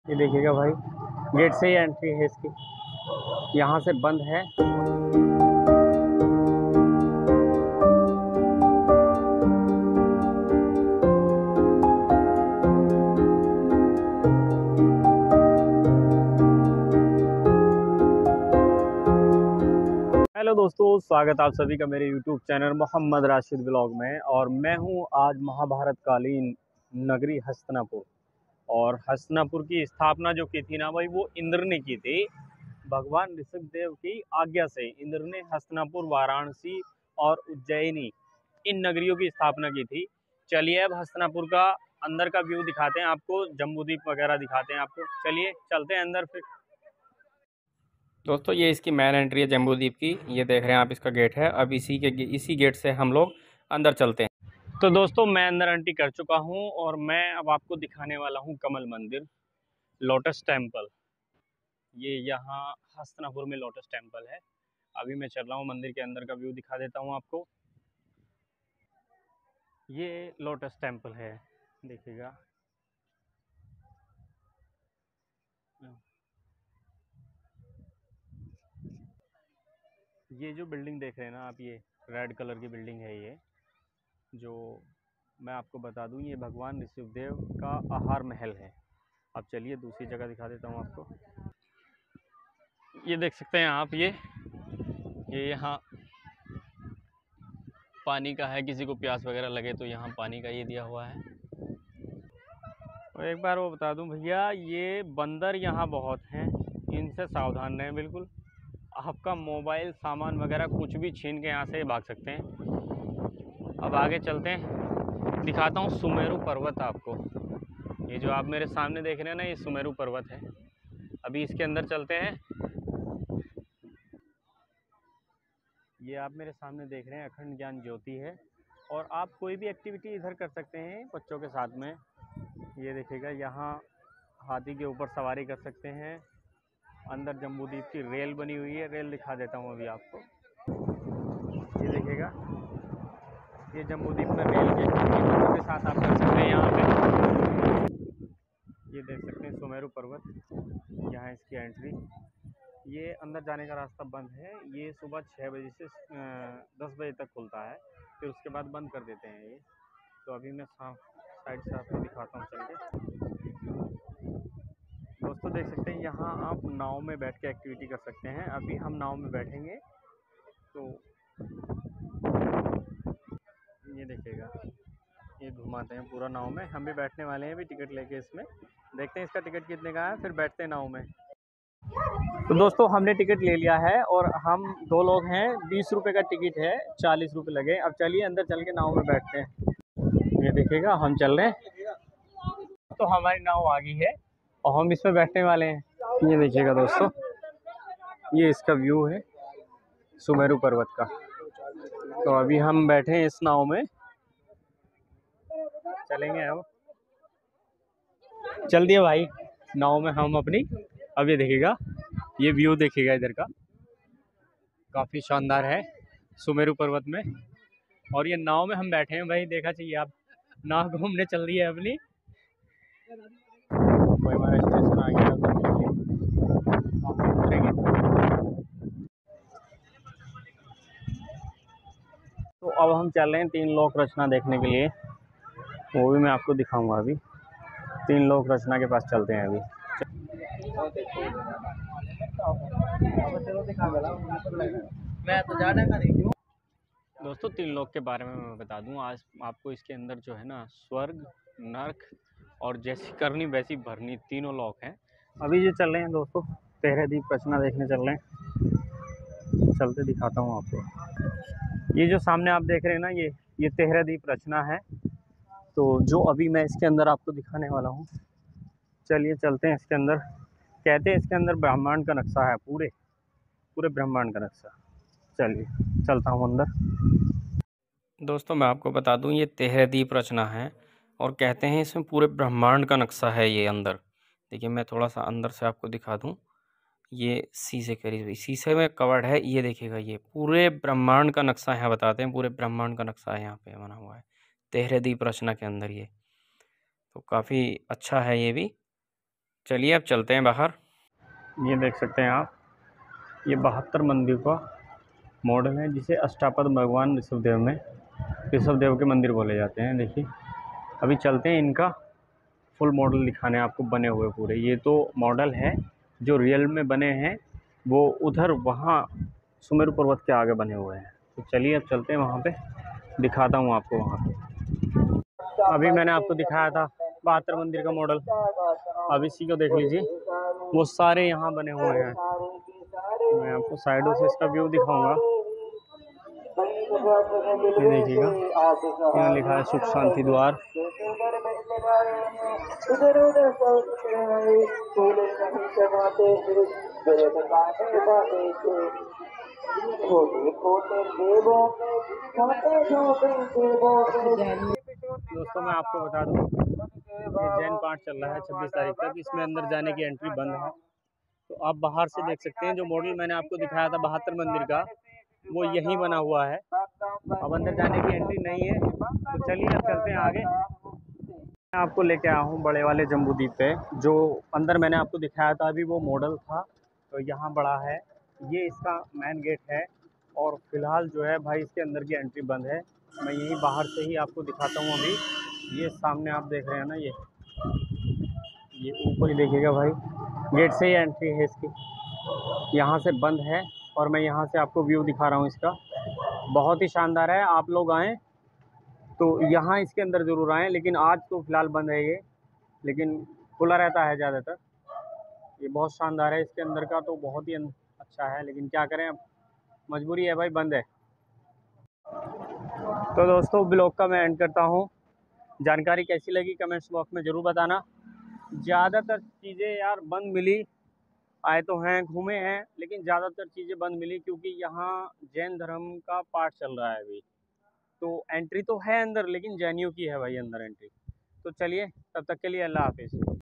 ये देखिएगा भाई, गेट से ही एंट्री है इसकी, यहाँ से बंद है। हेलो दोस्तों, स्वागत आप सभी का मेरे YouTube channel Mohammad Rashid blog में। और मैं हूँ आज महाभारत कालीन नगरी हस्तिनापुर। और हस्तिनापुर की स्थापना जो की थी ना भाई, वो इंद्र ने की थी। भगवान ऋषभदेव की आज्ञा से इंद्र ने हस्तिनापुर, वाराणसी और उज्जैनी इन नगरियों की स्थापना की थी। चलिए अब हस्तिनापुर का अंदर का व्यू दिखाते हैं आपको, जम्बूद्वीप वगैरह दिखाते हैं आपको। चलिए चलते हैं अंदर फिर। दोस्तों ये इसकी मेन एंट्री है जम्बूद्वीप की, ये देख रहे हैं आप, इसका गेट है। अब इसी गेट से हम लोग अंदर चलते हैं। तो दोस्तों मैं अंदर एंट्री कर चुका हूँ और मैं अब आपको दिखाने वाला हूँ कमल मंदिर, लोटस टेम्पल। ये यहाँ हस्तिनापुर में लोटस टेम्पल है। अभी मैं चल रहा हूँ मंदिर के अंदर का व्यू दिखा देता हूँ आपको। ये लोटस टेम्पल है, देखिएगा। ये जो बिल्डिंग देख रहे हैं ना आप, ये रेड कलर की बिल्डिंग है। ये जो मैं आपको बता दूं, ये भगवान ऋषभदेव का आहार महल है। अब चलिए दूसरी जगह दिखा देता हूँ आपको। ये देख सकते हैं आप, ये यहाँ पानी का है, किसी को प्यास वगैरह लगे तो यहाँ पानी का ये दिया हुआ है। और एक बार वो बता दूं भैया, ये बंदर यहाँ बहुत हैं, इनसे सावधान रहें बिल्कुल। आपका मोबाइल, सामान वगैरह कुछ भी छीन के यहाँ से भाग सकते हैं। अब आगे चलते हैं, दिखाता हूँ सुमेरु पर्वत आपको। ये जो आप मेरे सामने देख रहे हैं ना, ये सुमेरु पर्वत है। अभी इसके अंदर चलते हैं। ये आप मेरे सामने देख रहे हैं अखंड ज्ञान ज्योति है। और आप कोई भी एक्टिविटी इधर कर सकते हैं बच्चों के साथ में। ये देखिएगा, यहाँ हाथी के ऊपर सवारी कर सकते हैं। अंदर जम्बूद्वीप की रेल बनी हुई है, रेल दिखा देता हूँ अभी आपको। ये देखिएगा, ये जम्बूद्वीप में रेल के बच्चों के साथ आप कर सकते हैं यहाँ पे। ये देख सकते हैं सुमेरु पर्वत, यहाँ इसकी एंट्री। ये अंदर जाने का रास्ता बंद है। ये सुबह 6 बजे से 10 बजे तक खुलता है, फिर उसके बाद बंद कर देते हैं ये। तो अभी मैं साइड से आपको दिखाता हूँ चल के। दोस्तों देख सकते हैं, यहाँ आप नाव में बैठ के एक्टिविटी कर सकते हैं। अभी हम नाव में बैठेंगे तो ये देखिएगा, ये घुमाते हैं पूरा नाव में। हम भी बैठने वाले हैं अभी टिकट लेके इसमें। देखते हैं इसका टिकट कितने का है, फिर बैठते हैं नाव में। तो दोस्तों हमने टिकट ले लिया है और हम 2 लोग हैं। 20 रुपये का टिकट है, 40 रुपये लगे। अब चलिए अंदर चल के नाव में बैठते हैं। ये देखिएगा हम चल रहे हैं, तो हमारी नाव आ गई है और हम इसमें बैठने वाले हैं। ये देखिएगा दोस्तों, ये इसका व्यू है सुमेरु पर्वत का। तो अभी हम बैठे हैं इस नाव में, चलेंगे अब। चल दिए भाई नाव में हम अपनी। अब ये देखिएगा, ये व्यू देखिएगा इधर का, काफ़ी शानदार है सुमेरु पर्वत में। और ये नाव में हम बैठे हैं भाई, देखा चाहिए आप, नाव घूमने चल रही है अपनी। कोई हमारा स्टेशन आ गया, तो अब हम चल रहे हैं 3 लोक रचना देखने के लिए। वो भी मैं आपको दिखाऊंगा अभी। 3 लोक रचना के पास चलते हैं अभी। मैं तो जाने का नहीं। दोस्तों 3 लोक के बारे में मैं बता दूं आज आपको। इसके अंदर जो है ना, स्वर्ग, नर्क और जैसी करनी वैसी भरनी, तीनों लोक हैं। अभी जो चल रहे हैं दोस्तों, 13 दीप रचना देखने चल रहे हैं। चलते दिखाता हूँ आपको। ये जो सामने आप देख रहे हैं ना, ये 13 दीप रचना है। तो जो अभी मैं इसके अंदर आपको दिखाने वाला हूँ, चलिए चलते हैं इसके अंदर। कहते हैं इसके अंदर ब्रह्मांड का नक्शा है, पूरे ब्रह्मांड का नक्शा। चलिए चलता हूँ अंदर। दोस्तों मैं आपको बता दूं, ये 13 दीप रचना है और कहते हैं इसमें पूरे ब्रह्मांड का नक्शा है ये अंदर। देखिए मैं थोड़ा सा अंदर से आपको दिखा दूं। ये शीशे करीब, शीशे में कवर्ड है। ये देखिएगा, ये पूरे ब्रह्मांड का नक्शा है, बताते हैं पूरे ब्रह्मांड का नक्शा है यहाँ पे बना हुआ है 13 दीप रचना के अंदर ये। तो काफ़ी अच्छा है ये भी। चलिए अब चलते हैं बाहर। ये देख सकते हैं आप, ये 72 मंदिर का मॉडल है, जिसे अष्टापद भगवान ऋषभदेव के मंदिर बोले जाते हैं। देखिए अभी चलते हैं, इनका फुल मॉडल दिखाने आपको बने हुए पूरे। ये तो मॉडल है, जो रियल में बने हैं वो उधर वहाँ सुमेरु पर्वत के आगे बने हुए हैं। तो चलिए अब चलते हैं वहाँ पे, दिखाता हूँ आपको वहाँ पे। अभी मैंने आपको दिखाया था 72 मंदिर का मॉडल, अब इसी को देख लीजिए, वो सारे यहाँ बने हुए हैं। मैं आपको साइडों से इसका व्यू दिखाऊंगा। ये देखिएगा, यहाँ लिखा है सुख शांति द्वार। दोस्तों मैं आपको बता दूं, ये जैन पाठ चल रहा है 26 तारीख तक, इसमें अंदर जाने की एंट्री बंद है। तो आप बाहर से देख सकते हैं, जो मॉडल मैंने आपको दिखाया था 72 मंदिर का, वो यहीं बना हुआ है। अब अंदर जाने की एंट्री नहीं है। तो चलिए अब चलते हैं आगे। मैं आपको लेके आया हूँ बड़े वाले जम्बू द्वीप पे, जो अंदर मैंने आपको दिखाया था अभी वो मॉडल था। तो यहाँ बड़ा है, ये इसका मेन गेट है, और फिलहाल जो है भाई इसके अंदर की एंट्री बंद है। मैं यहीं बाहर से ही आपको दिखाता हूँ अभी। ये सामने आप देख रहे हैं ना, ये ऊपर ही देखिएगा भाई, गेट से ही एंट्री है इसकी, यहाँ से बंद है। और मैं यहाँ से आपको व्यू दिखा रहा हूँ इसका, बहुत ही शानदार है। आप लोग आएँ तो यहाँ इसके अंदर ज़रूर आएँ, लेकिन आज तो फ़िलहाल बंद है ये, लेकिन खुला रहता है ज़्यादातर। ये बहुत शानदार है, इसके अंदर का तो बहुत ही अच्छा है, लेकिन क्या करें अब, मजबूरी है भाई, बंद है। तो दोस्तों ब्लॉग का मैं एंड करता हूँ। जानकारी कैसी लगी कमेंट्स बॉक्स में ज़रूर बताना। ज़्यादातर चीज़ें यार बंद मिली, आए तो हैं, घूमे हैं, लेकिन ज़्यादातर चीज़ें बंद मिली, क्योंकि यहाँ जैन धर्म का पाठ चल रहा है अभी। तो एंट्री तो है अंदर, लेकिन जैनियों की है भाई अंदर एंट्री। तो चलिए, तब तक के लिए अल्लाह हाफिज़।